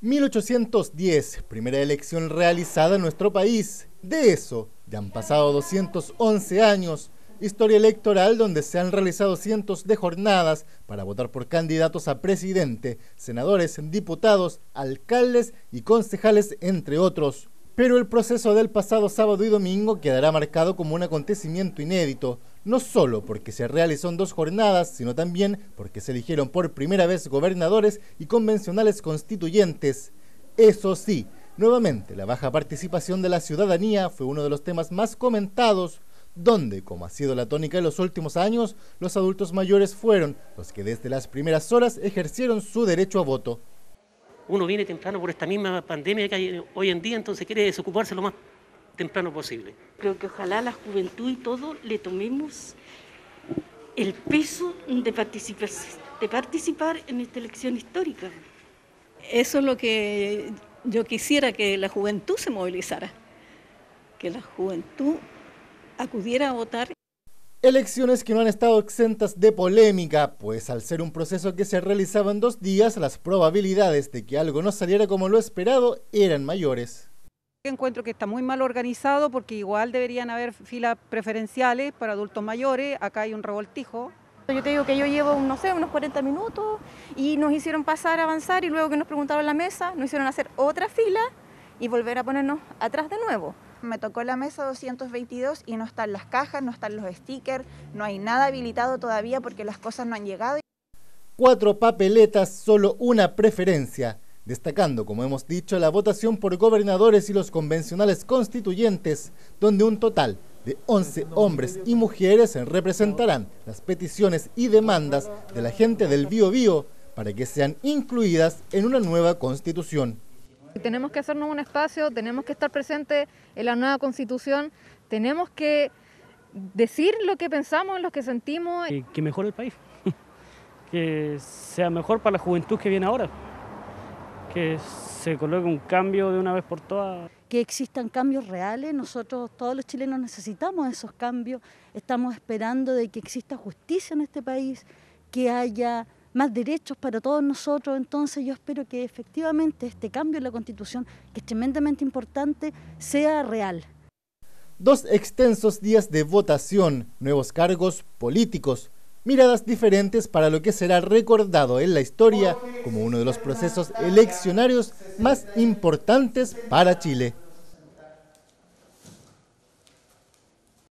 1810, primera elección realizada en nuestro país. De eso, ya han pasado 211 años. Historia electoral donde se han realizado cientos de jornadas para votar por candidatos a presidente, senadores, diputados, alcaldes y concejales, entre otros. Pero el proceso del pasado sábado y domingo quedará marcado como un acontecimiento inédito, no solo porque se realizó en 2 jornadas, sino también porque se eligieron por primera vez gobernadores y convencionales constituyentes. Eso sí, nuevamente la baja participación de la ciudadanía fue uno de los temas más comentados, donde, como ha sido la tónica de los últimos años, los adultos mayores fueron los que desde las primeras horas ejercieron su derecho a voto. Uno viene temprano por esta misma pandemia que hay hoy en día, entonces quiere desocuparse lo más temprano posible. Creo que ojalá la juventud y todo le tomemos el peso de participar en esta elección histórica. Eso es lo que yo quisiera, que la juventud se movilizara, que la juventud acudiera a votar. Elecciones que no han estado exentas de polémica, pues al ser un proceso que se realizaba en 2 días, las probabilidades de que algo no saliera como lo esperado eran mayores. Encuentro que está muy mal organizado porque igual deberían haber filas preferenciales para adultos mayores, acá hay un revoltijo. Yo te digo que yo llevo, no sé, unos 40 minutos y nos hicieron pasar, avanzar y luego que nos preguntaron la mesa, nos hicieron hacer otra fila y volver a ponernos atrás de nuevo. Me tocó la mesa 222 y no están las cajas, no están los stickers, no hay nada habilitado todavía porque las cosas no han llegado. 4 papeletas, solo una preferencia, destacando, como hemos dicho, la votación por gobernadores y los convencionales constituyentes, donde un total de 11 hombres y mujeres representarán las peticiones y demandas de la gente del Biobío para que sean incluidas en una nueva constitución. Tenemos que hacernos un espacio, tenemos que estar presentes en la nueva constitución, tenemos que decir lo que pensamos, lo que sentimos. Que mejore el país, que sea mejor para la juventud que viene ahora, que se coloque un cambio de una vez por todas. Que existan cambios reales, nosotros todos los chilenos necesitamos esos cambios, estamos esperando de que exista justicia en este país, que haya más derechos para todos nosotros, entonces yo espero que efectivamente este cambio en la Constitución, que es tremendamente importante, sea real. 2 extensos días de votación, nuevos cargos políticos, miradas diferentes para lo que será recordado en la historia como uno de los procesos eleccionarios más importantes para Chile.